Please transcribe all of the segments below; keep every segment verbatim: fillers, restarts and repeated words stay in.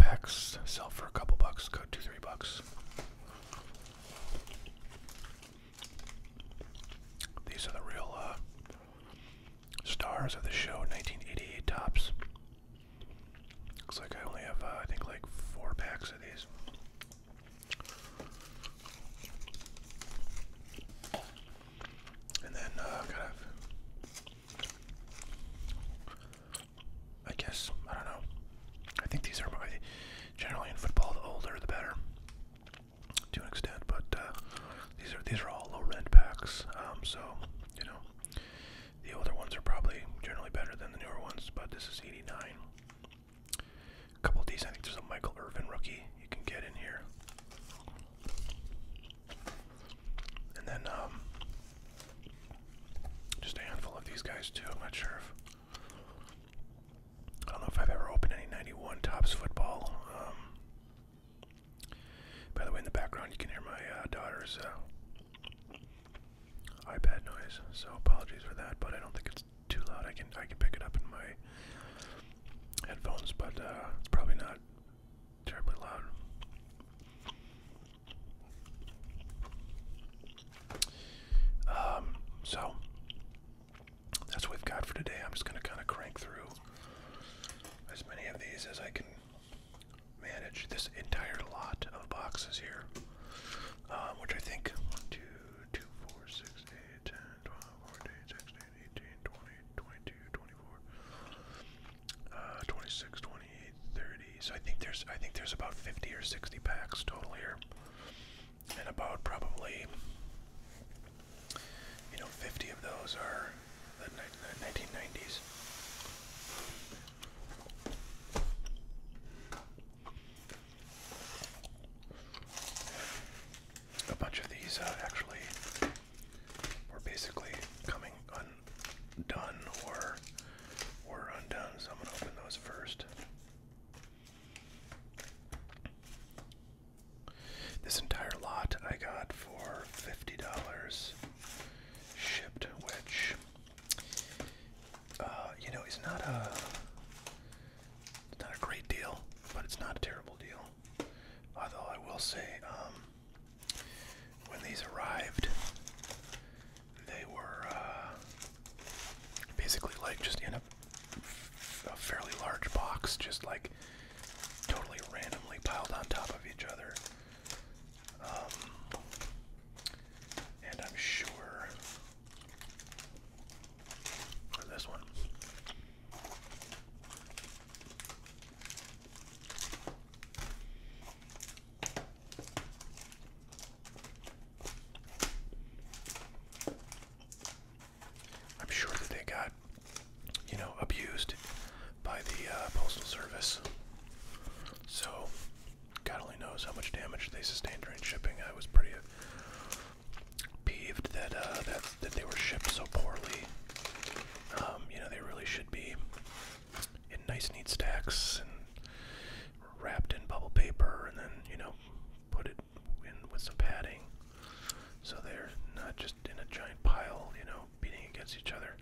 packs sell for a couple bucks, go two, three bucks. These are the real uh, stars of the show, nineteen eighty-eight tops. Looks like I only have, uh, I think, like four packs of these. And then, uh, kind of, I guess, I don't know. I think these are, generally in football, the older the better, to an extent, but uh, these are these are all low rent packs, um, so, you know, the older ones are probably generally better than the newer ones, but this is eighty-nine. A couple of these, I think there's a Michael Irvin rookie you can get in here. And then, um, just a handful of these guys too. I'm not sure if, I don't know if I've ever opened any ninety-one Topps football. Um, by the way, in the background you can hear my uh, daughter's uh, iPad noise, so apologies for that, but I don't think it's too loud. I can I can pick it up in my headphones, but uh, it's probably not terribly loud. Um, so that's what we've got for today. I'm just going to kind of crank through as many of these as I can manage. This entire lot of boxes here, um, which I think one, two, two, four, six, eight, ten, twelve, fourteen, sixteen, eighteen, twenty, twenty-two, twenty-four, uh, twenty-six, twenty-eight, thirty. So I think there's I think there's about fifty or sixty packs total here, and about probably, you know, fifty of those are the nineteen nineties. A bunch of these uh, actually were basically coming undone or were undone, so I'm going to open those first. This entire lot I got for fifty dollars shipped, which, uh, you know, is not a, it's not a great deal, but it's not a terrible deal. Although I will say, um, when these arrived, they were uh, basically like just in a, a fairly large box, just like totally randomly piled on top of each other. Um, and I'm sure for this one, I'm sure that they got, you know, abused by the uh, Postal Service. So, God only knows how much damage they sustained during shipping. I was pretty peeved that uh, that that they were shipped so poorly. Um, you know, they really should be in nice, neat stacks and wrapped in bubble paper, and then, you know, put it in with some padding, so they're not just in a giant pile, you know, beating against each other.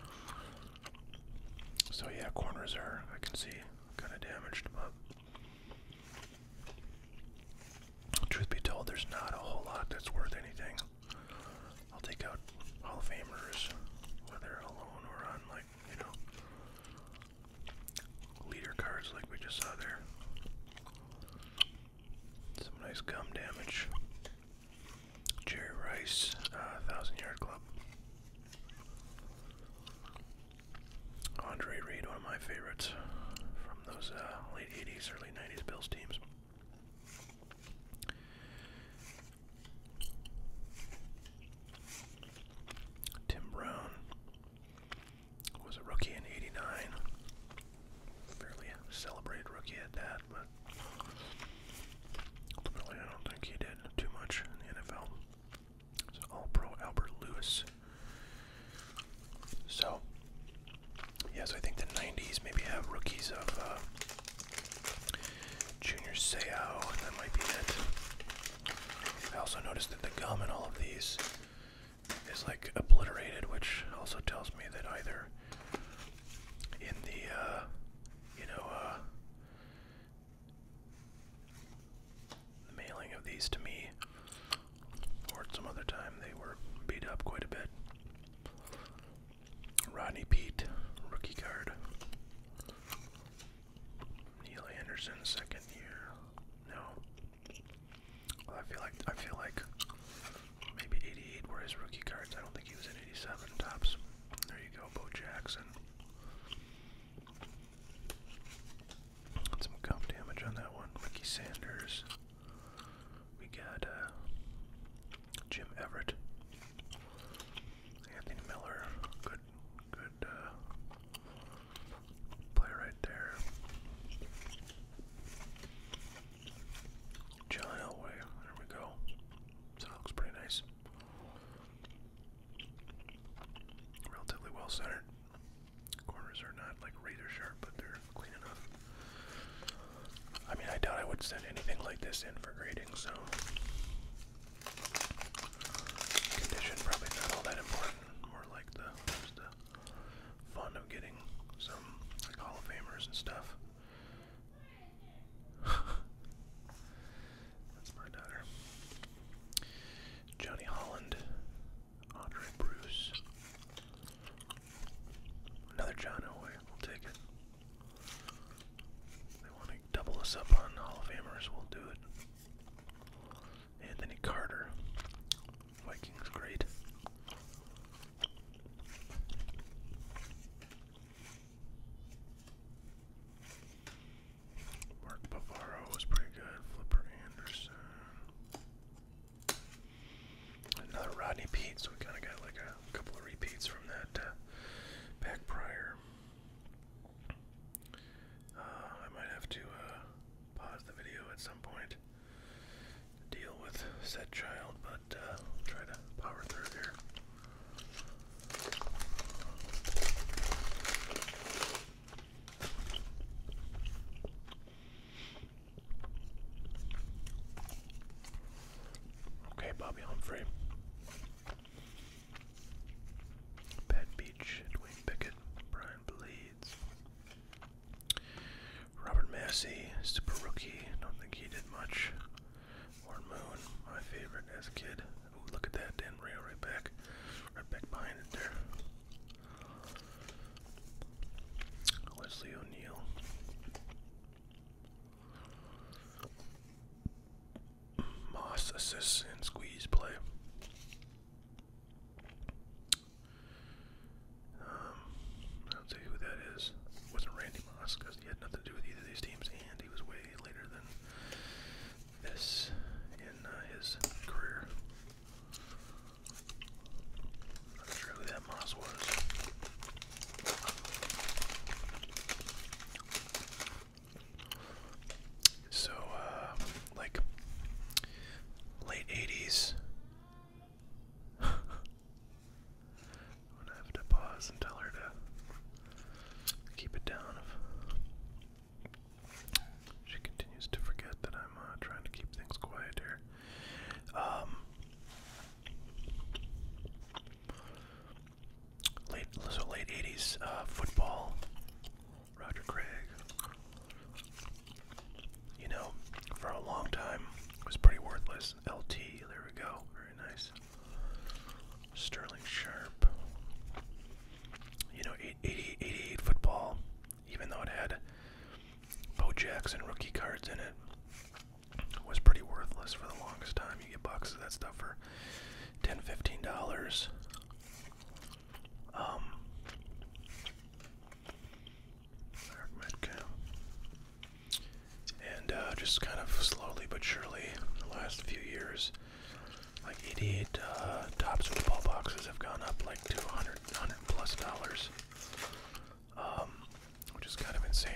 So yeah, corners are, I can see, kind of damaged, but truth be told, there's not a whole lot that's worth anything. I'll take out Hall of Famers, whether alone or on, like, you know, leader cards like we just saw there. Some nice gum damage. Jerry Rice, uh, Thousand Yard Club. Andre Reed, one of my favorites from those uh, late eighties, early nineties Bills teams. Tim Brown was a rookie in eighty-nine. Fairly celebrated rookie at that, but ultimately I don't think he did too much in the N F L. So All-Pro Albert Lewis. So, yes, I think the nineties maybe have rookies of uh, Junior Seau, and that might be it. I also noticed that the gum in all of these is like obliterated, which also tells me that either in the, uh, you know, uh, his rookie cards. I don't think he was in eighty-seven tops. There you go, Bo Jackson. Some comp damage on that one. Ricky Sanders. We got uh, Jim Everett. Anthony Miller. Good, good uh, play right there. John Elway. There we go. So that looks pretty nice. Relatively well centered. Corners are not like razor sharp, but they're clean enough. I mean, I doubt I would send anything like this in for grading, so condition probably not all that important. More like the just the fun of getting some like Hall of Famers and stuff. That's my daughter. Johnny Holland, Andre Bruce, another John Elway. We'll take it. They want to double us up on Hall of Famers. We'll do it. Anthony Carter, Vikings great. Mark Bavaro was pretty good. Flipper Anderson. Another Rodney Pete, so we kind of got like a couple of repeats from that uh, back prior. Uh, I might have to uh, pause the video at some point to deal with said child, but uh, I'll try to power through here. Okay, Bobby Humphrey. Pat Beach, Dwayne Pickett, Brian Blades. Robert Massey, super rookie. Don't think he did much. Warren Moon, my favorite as a kid. Ooh, look at that, Dan Marino right back. Right back behind it there. Wesley O'Neal. Moss assists and squeeze play. Um, I don't say who that is. It wasn't Randy Moss because he had nothing to do with either of these teams, and he was way later than this in uh, his career. Not sure who that Moss was. So, uh, like late eighties. I'm gonna have to pause and tell her to keep it down. She continues to forget that I'm uh, trying to keep things quiet here. Um, late, so late eighties uh, football. Roger Craig. You know, for a long time, it was pretty worthless. L T, there we go. Very nice. Sterling Sharp. You know, eighty, eighty-eight football, even though it had Bo Jackson rookie cards in it, was pretty worthless for the longest time. You get boxes of that stuff for ten dollars, fifteen dollars. Um, and uh, just kind of slowly but surely, the last few years, like eighty-eight uh, Topps football boxes have gone up like two hundred, one hundred plus dollars, um, which is kind of insane.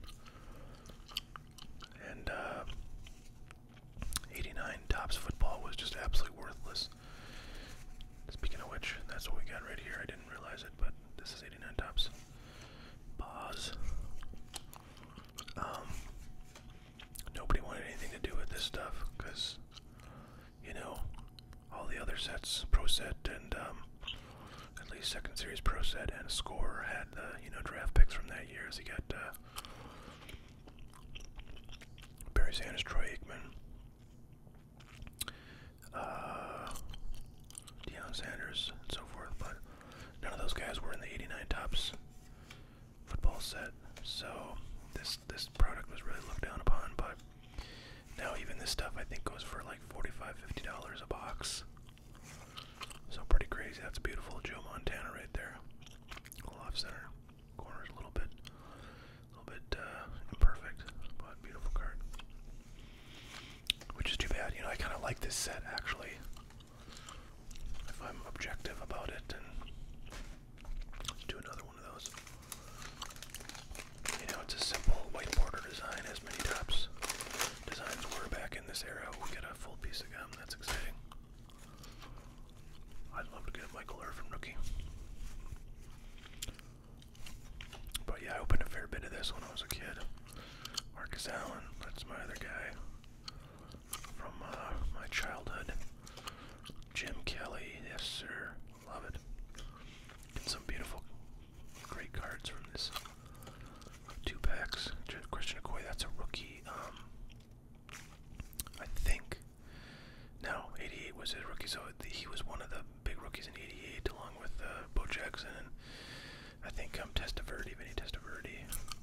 And uh, eighty-nine Topps football was just absolutely worthless. Speaking of which, that's what we got right here. I didn't realize it, but this is eighty-nine Topps. Pause. Um, nobody wanted anything to do with this stuff because, you know, all the other sets, Pro Set and um, at least Second Series Pro Set and Score had the, you know, draft picks from that year. So you got uh, Barry Sanders, Troy Aikman, uh, Deion Sanders, and so forth, but none of those guys were in the eighty-nine Topps football set. So this this product was really looked down upon, but now even this stuff I think goes for like forty-five, fifty dollars a box. So So pretty crazy. That's a beautiful Joe Montana right there. A little off center. Corner's a little bit, a little bit uh, imperfect, but beautiful card. Which is too bad. You know, I kind of like this set actually. If I'm objective about it, and let's do another one of those. You know, it's a simple white border design, as many Topps designs were back in this era. We get a full piece of gum. That's exciting. I'd love to get a Michael Irvin rookie. But yeah, I opened a fair bit of this when I was a kid. Marcus Allen, that's my other guy from uh, my childhood. Jim Kelly, yes sir, love it. Get some beautiful, great cards from this. Two packs. Christian McCoy, that's a rookie. Um, I think. No, eighty-eight was his rookie, so he was one of the big rookies in eighty-eight, along with uh, Bo Jackson and I think um, Testaverde, Vinny Testaverde.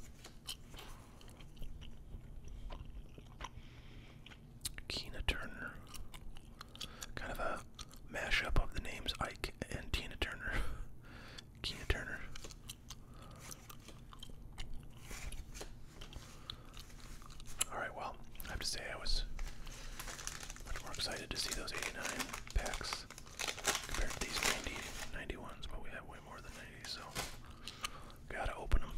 Keena Turner. Kind of a mashup of the names Ike and Tina Turner. Keena Turner. Alright, well, I have to say I was much more excited to see those eighty-nine packs compared to these ninety, ninety-ones, but we have way more than ninety, so gotta open them.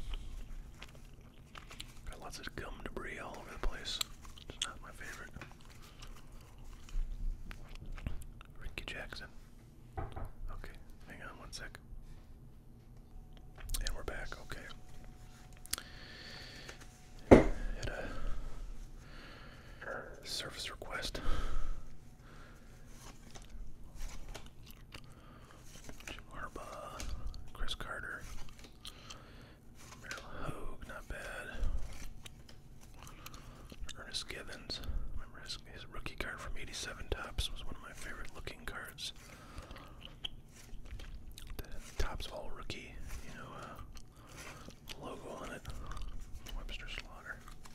Got lots of gum debris all over the place. It's not my favorite. Ricky Jackson. Okay, hang on one sec. And we're back, okay. Had a service request. Jim Harbaugh, Chris Carter, Merrill Hogue, not bad. Ernest Givens, remember his, his rookie card from eighty-seven Topps was one of my favorite looking cards. The Topps all rookie, you know, uh, logo on it. Webster Slaughter.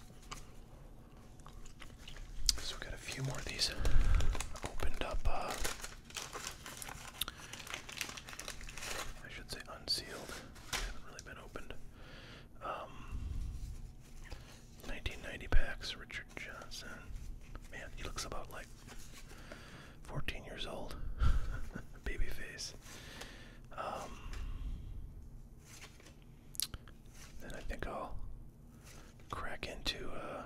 So we got a few more of these opened up. Uh, I should say unsealed. They haven't really been opened. Um, nineteen ninety packs. Richard Johnson. Man, he looks about like fourteen years old. Baby face. Um, then I think I'll crack into uh,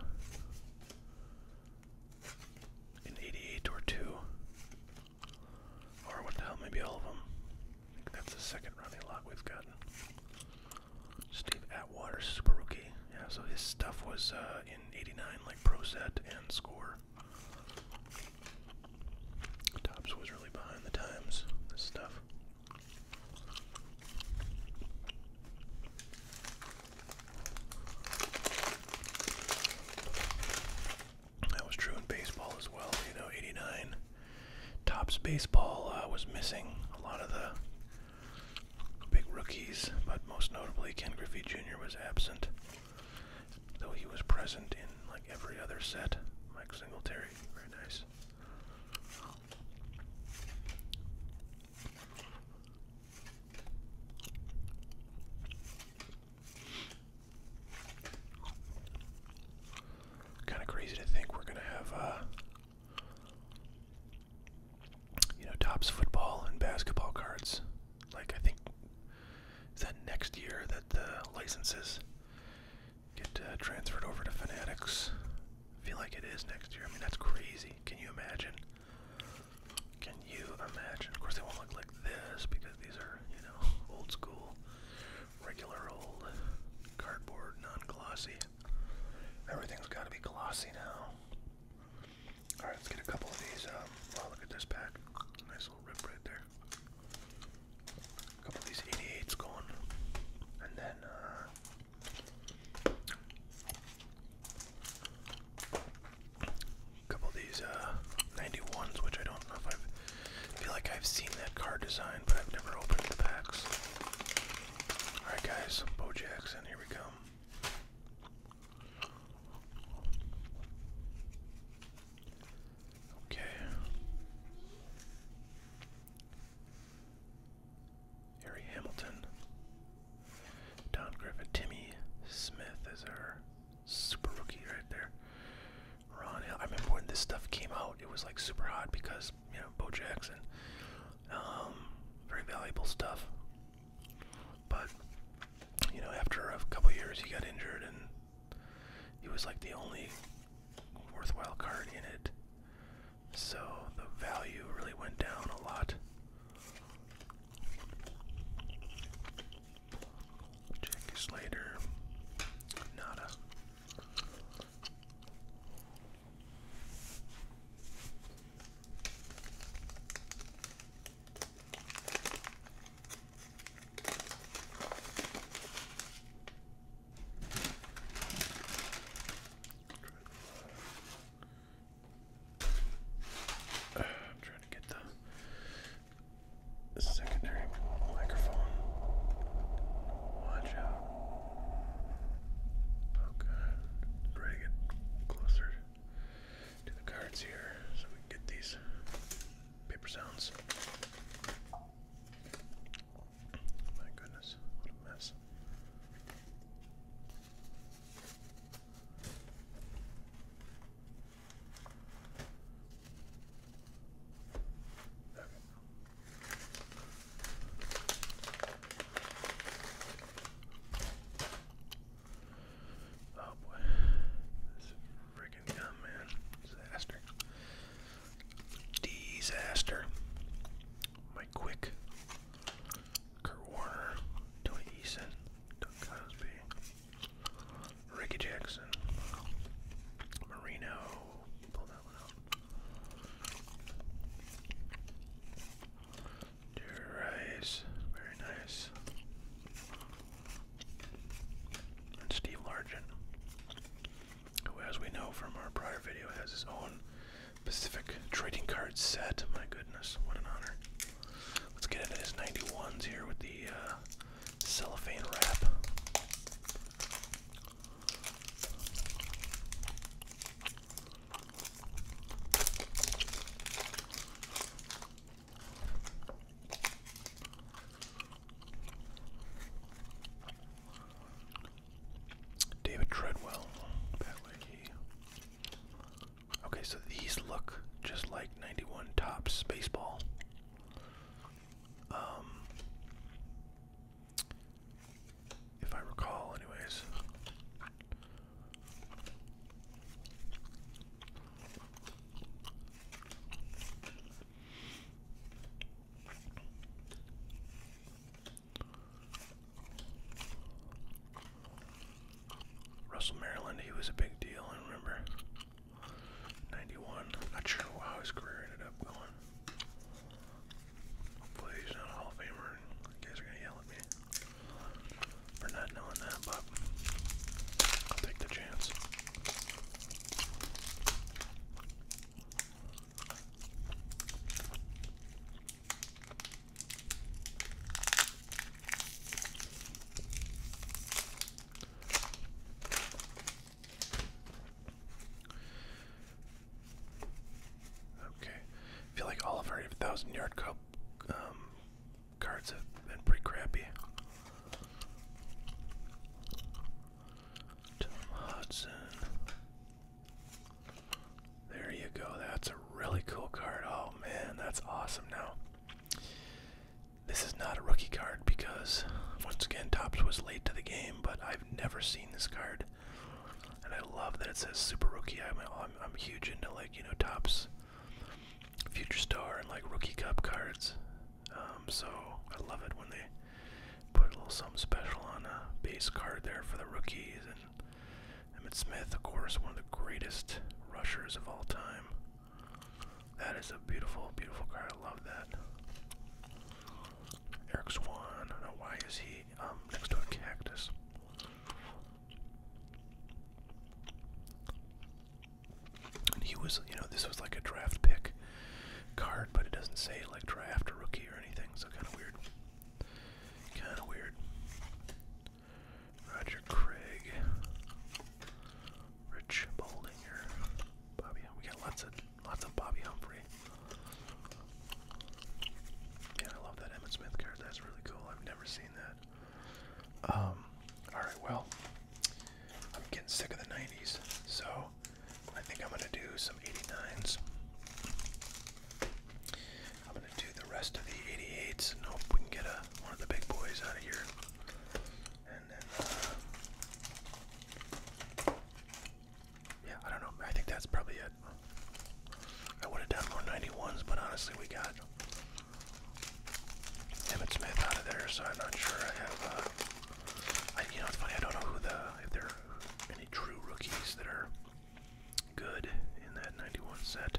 an eighty-eight or two, or what the hell, maybe all of them. I think that's the second running lot we've gotten. Steve Atwater, super rookie. Yeah, so his stuff was uh, in eighty-nine, like Pro Set and Score. Topps was really behind the times, this stuff. That was true in baseball as well. You know, eighty-nine Topps baseball uh, was missing a lot of the big rookies, but most notably Ken Griffey Junior was absent, though he was present in like every other set. Mike Singletary, very nice. Kind of crazy to think we're gonna have, uh, you know, Topps football and basketball cards. Like, I think, is that next year that the licenses get uh, transferred over to Fanatics? I feel like it is next year. I mean, that's crazy. Can you imagine? Can you imagine? Of course, they won't look like this because these are, you know, old school, regular old cardboard, non-glossy. Everything's got to be glossy now. All right, let's get a couple of these. Um, oh, look at this pack. Nice little rip right there. A couple of these eighty-eights going. And then, uh, a couple of these uh, ninety-ones, which I don't know if I've, I feel like I've seen that card design, but I've never opened the packs. All right, guys, Bo Jackson, here we come. Okay. this stuff came out, it was like super hot because, you know, Bo Jackson, um, very valuable stuff. But, you know, after a couple years, he got injured, and he was like the only worthwhile card in it. So the value really went down a lot. Jackie Slater, nada. Secondary microphone. Watch out. Okay. Try to get closer to the cards here so we can get these paper sounds. My goodness, what a mess. Disaster. Mike Quick, Kurt Warner, Tony Eason, Doug Cosby, Ricky Jackson, Marino. Pull that one out. Jerry Rice, very nice. And Steve Largent, who, as we know from our prior video, has his own Pacific trading card set. My goodness, what an honor. Let's get into his ninety-ones here with the uh, cellophane wrap. David Treadwell, Pat Leahy. Okay, so these look just like ninety-one Topps baseball. Um, if I recall, anyways. Russell Maryland, he was a big deal, I remember. ninety-one. Not sure how his career ended up going. Hopefully he's not a Hall of Famer. You guys are gonna yell at me for not knowing that, but I'll take the chance. Okay, I feel like all of our thousand yard cup um, cards have been pretty crappy. Tom Hudson. There you go. That's a really cool card. Oh man, that's awesome. Now, this is not a rookie card because, once again, Topps was late to the game, but I've never seen this card. And I love that it says Super Rookie. I'm, I'm, I'm huge into, like, you know, Topps Future Star and, like, Rookie Cup cards. Um, so I love it when they put a little something special on a base card there for the rookies. And Emmitt Smith, of course, one of the greatest rushers of all time. That is a beautiful, beautiful card. I love that. Eric Swan. I don't know why is he um, next to a cactus. And he was, you know, this was like a draft pick card, but it doesn't say like draft or rookie or anything, so kind of weird. Kind of weird. Roger Craig, Rich Boldinger, Bobby. We got lots of lots of Bobby Humphrey. Yeah, I love that Emmitt Smith card. That's really cool. I've never seen that. Um. All right. Well, I'm getting sick of the nineties, so I think I'm gonna do some eighty-nines. ones, but honestly, we got Emmett Smith out of there, so I'm not sure I have, uh, I, you know, it's funny, I don't know who the, if there are any true rookies that are good in that ninety-one set.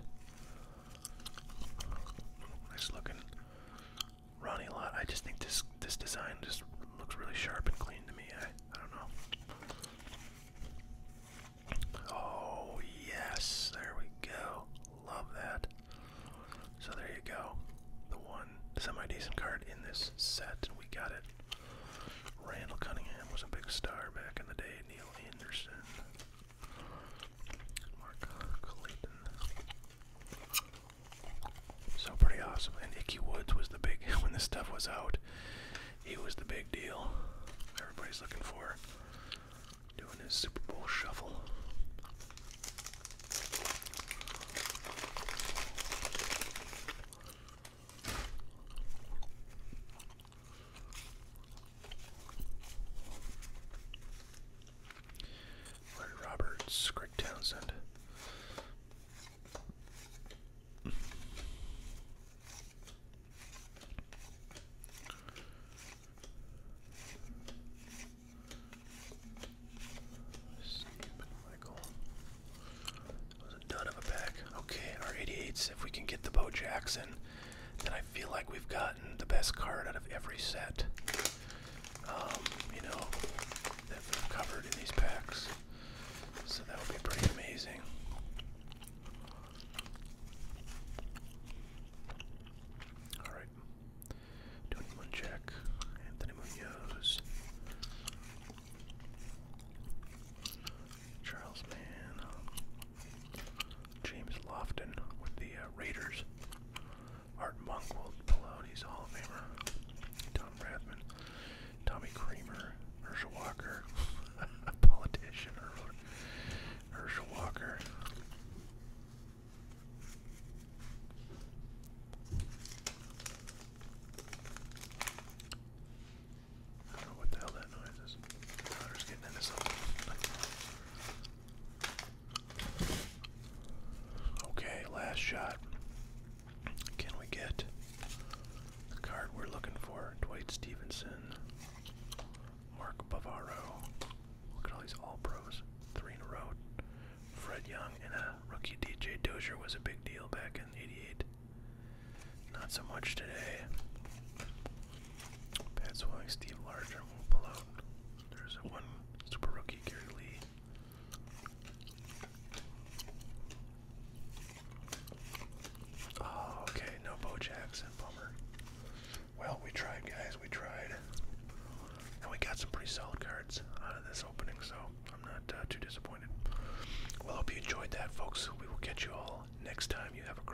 Nice looking Ronnie Lott. I just think this, this design just looks really sharp and clean to me. I, I don't know. Oh, yes, there we go. Love that. So there you go. The one semi-decent card in this set, and we got it. Randall Cunningham was a big star back in the day. Neil Anderson. Mark Clayton. So pretty awesome. And Ickey Woods was the big, when this stuff was out, he was the big deal. Everybody's looking for doing his Super Bowl shuffle. Larry Roberts, Greg Townsend. If we can get the Bo Jackson, then I feel like we've gotten the best card out of every set, um, you know, that we've covered in these packs. So that would be pretty amazing. Alright. Tony Munchak, Anthony Munoz, Charles Mann, James Lofton with the uh, Raiders. Art Monk will pull out. He's a Hall of Famer. Tom Rathman, Tommy Creamer, Herschel Walker, a politician, Herschel Walker. I don't know what the hell that noise is. My daughter's getting into something. Okay, last shot. Can we get the card we're looking for? Dwight Stevenson, Mark Bavaro. Look at all these All-Pros. Three in a row. Fred Young and a rookie. D J Dozier was a big deal back in eighty-eight. Not so much today. Pat Swilling, Steve Larger will pull out. There's a one super rookie, Gary Lee. Oh, okay, no Bo Jackson, bummer. Well, we tried, guys, we tried. And we got some pretty solid cards out of this opening, so I'm not uh, too disappointed. Well, I hope you enjoyed that, folks. We will catch you all next time. You have a